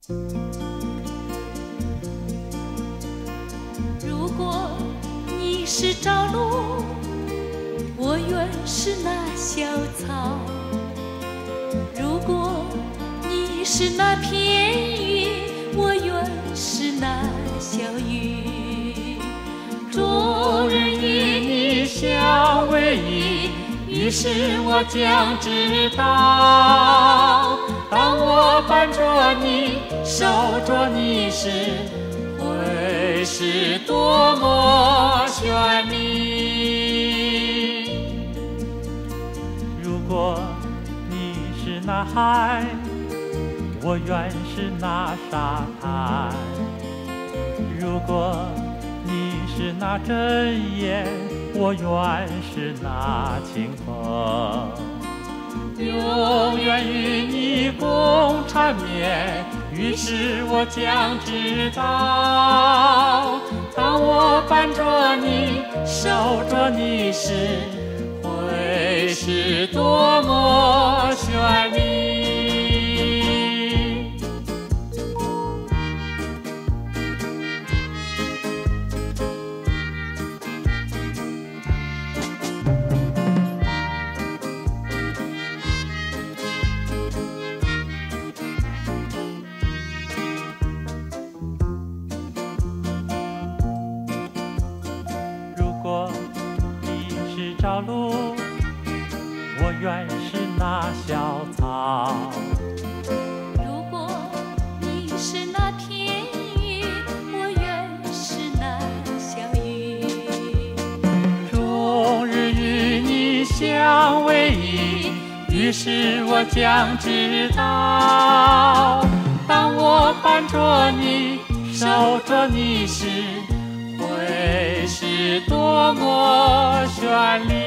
如果你是朝露，我愿是那小草；如果你是那片云，我愿是那小雨。众人与你相偎依，于是我将知道，当我伴着你，守着你时，会是多么绚丽。 如果你是那海，我愿是那沙滩；如果你是那针眼，我愿是那清风。永远与你共缠绵，于是我将知道，当我伴着你，守着你时，会是多么绚丽。朝露，我愿是那小草； 如果你是那片云，我愿是那小雨。 终日与你相偎依，于是我将知道，当我伴着你，守着你时，会是多么绚丽。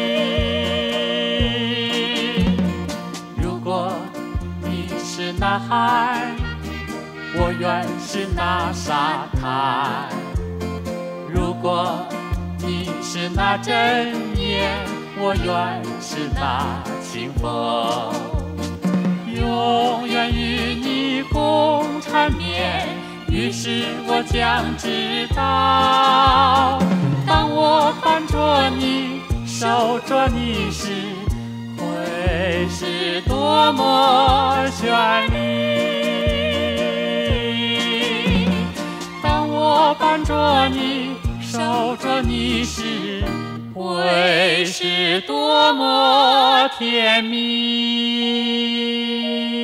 如果你是那海，我愿是那沙滩；如果你是那针眼，我愿是那清风。永远与你共缠绵，于是我将知道，当我伴着你，守着你时，会是多么绚丽。当我伴着你，守着你时，会是多么甜蜜。